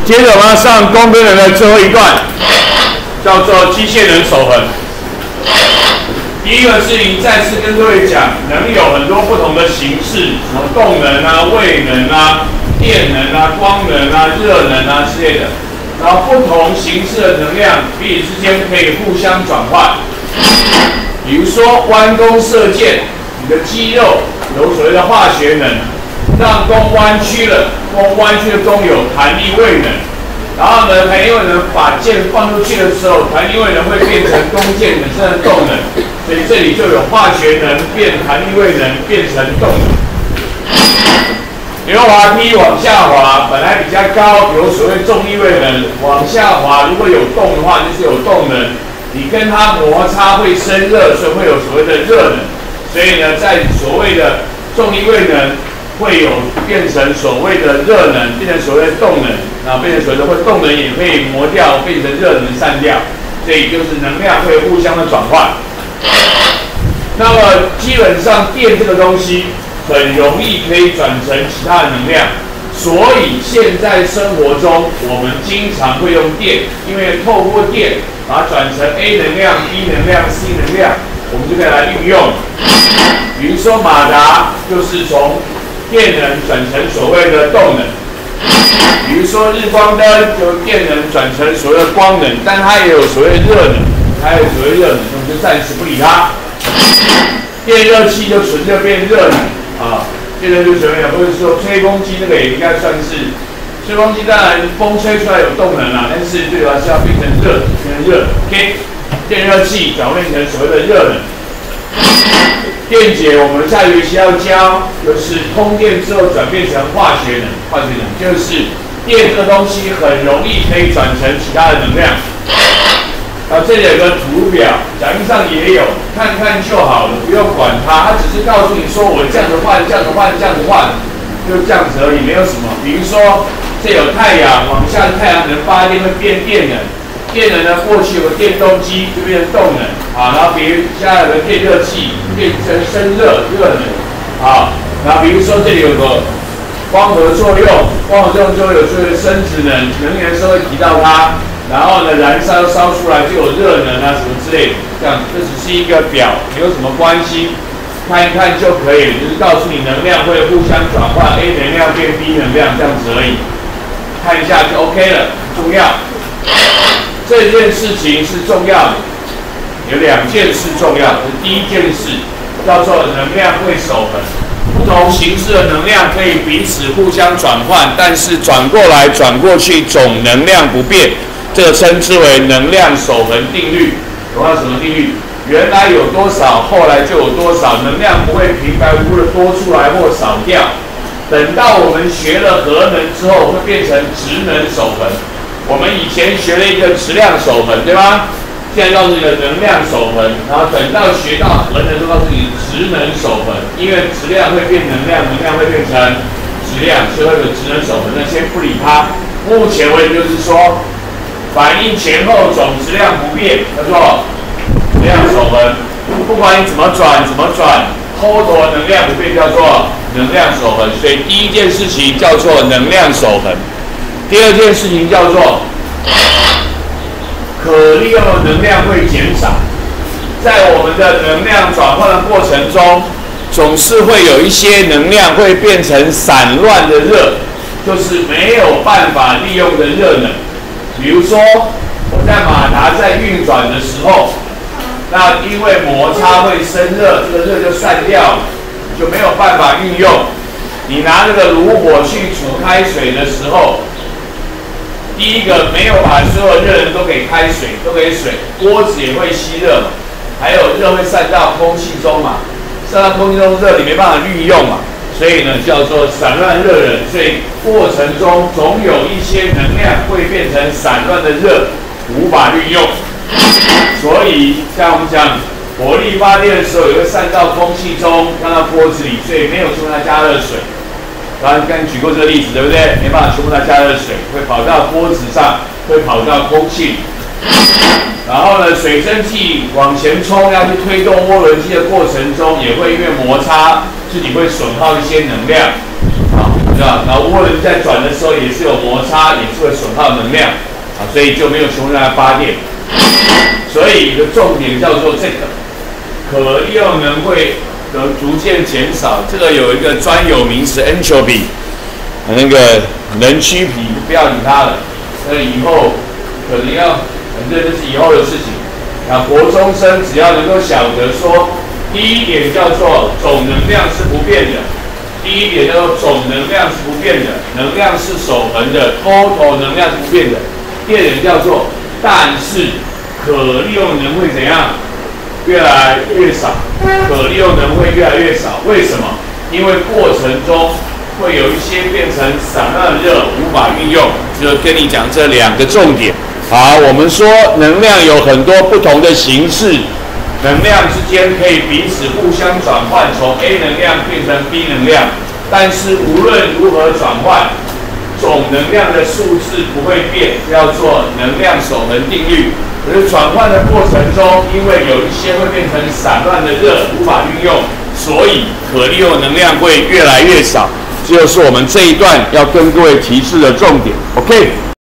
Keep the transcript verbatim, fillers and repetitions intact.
接着我们要上工跟人的最后一段，叫做机械能守恒。第一个是你再次跟各位讲，能有很多不同的形式，什么动能啊、位能啊、电能啊、光能啊、热能啊之类的。然后不同形式的能量彼此之间可以互相转换。比如说弯弓射箭，你的肌肉有所谓的化学能，让弓弯曲了，弓弯曲的弓有弹力位能。然后呢，弹力位能把箭放出去的时候，弹力位能会变成弓箭本身的动能，所以这里就有化学能变弹力位能变成动能。溜滑梯往下滑，本来比较高，有所谓重力位能；往下滑，如果有动的话，就是有动能。你跟它摩擦会生热，所以会有所谓的热能。所以呢，在所谓的重力位能会有变成所谓的热能，变成所谓的动能，啊，变成所谓的或动能也可以磨掉，变成热能散掉。所以就是能量会互相的转换。那么基本上电这个东西很容易可以转成其他的能量，所以现在生活中我们经常会用电，因为透过电把它转成 A 能量、B 能量、C 能量，我们就可以来运用。比如说马达就是从电能转成所谓的动能，比如说日光灯由电能转成所谓的光能，但它也有所谓热能，它有所谓热能，我们就暂时不理它。电热器就纯粹变热能啊，电热就随便讲，或者说吹风机那个也应该算是，吹风机当然风吹出来有动能啦，但是最主要是要变成热，变成热 ，OK， 电热器转变成所谓的热能。电解我们下学期要教，就是通电之后转变成化学能，化学能就是电这个东西很容易可以转成其他的能量。然后这里有个图表，讲义上也有，看看就好了，不用管它，它只是告诉你说我这样子换，这样子换，这样子换，就这样子而已，没有什么。比如说这有太阳，往下太阳能发电会变电能，电能呢过去有个电动机就变成动能，啊，然后比如下有个电热器变成生热热能，啊，然后比如说这里有个光合作用，光合作用就会有所谓的生质能，能源的时候会提到它。然后呢，燃烧烧出来就有热能啊什么之类的，这样这只是一个表，没有什么关系，看一看就可以了，就是告诉你能量会互相转换 ，A 能量变 B 能量这样子而已，看一下就 OK 了，很重要。这件事情是重要的，有两件事重要，第一件事叫做能量会守恒，不同形式的能量可以彼此互相转换，但是转过来转过去总能量不变。这个称之为能量守恒定律。有没有什么定律？原来有多少，后来就有多少，能量不会平白无故的多出来或少掉。等到我们学了核能之后，会变成质能守恒。我们以前学了一个质量守恒，对吗？现在告诉你的能量守恒，然后等到学到核能，就告诉你质能守恒。因为质量会变能量，能量会变成质量，所以会有质能守恒。那先不理它。目前为止就是说。反应前后总质量不变，叫做质量守恒。不管你怎么转，怎么转 ，total 能量不变，叫做能量守恒。所以第一件事情叫做能量守恒，第二件事情叫做可利用的能量会减少。在我们的能量转换的过程中，总是会有一些能量会变成散乱的热，就是没有办法利用的热能。比如说，我在马达在运转的时候，那因为摩擦会生热，这个热就散掉了，就没有办法运用。你拿这个炉火去煮开水的时候，第一个没有把所有热能都给开水，都给水，锅子也会吸热嘛，还有热会散到空气中嘛，散到空气中热你没办法运用嘛。所以呢，叫做散乱热能。所以过程中总有一些能量会变成散乱的热，无法运用。所以像我们讲火力发电的时候，也会散到空气中，放到锅子里，所以没有全部来加热水。刚刚刚举过这个例子，对不对？没办法全部来加热水，会跑到锅子上，会跑到空气里。然后呢，水蒸气往前冲，要去推动涡轮机的过程中，也会因为摩擦。自己会损耗一些能量，啊， 是吧？然后涡轮在转的时候也是有摩擦，也是会损耗能量啊，所以就没有全部用来发电。所以的重点叫做这个，可利用能会的逐渐减少。这个有一个专有名词 entropy， 那个能趋疲，不要理它了。那以后可能要，反正这是以后的事情。啊，国中生只要能够晓得说，第一点叫做总能量是不变的。第一点叫做总能量是不变的，能量是守恒的 ，total 能量是不变的。第二点叫做，但是可利用能会怎样？越来越少，可利用能会越来越少。为什么？因为过程中会有一些变成散热热，无法运用。就跟你讲这两个重点。好，我们说能量有很多不同的形式。能量之间可以彼此互相转换，从 A 能量变成 B 能量，但是无论如何转换，总能量的数字不会变，叫做能量守恒定律。可是转换的过程中，因为有一些会变成散乱的热，无法运用，所以可利用能量会越来越少。这就是我们这一段要跟各位提示的重点。OK。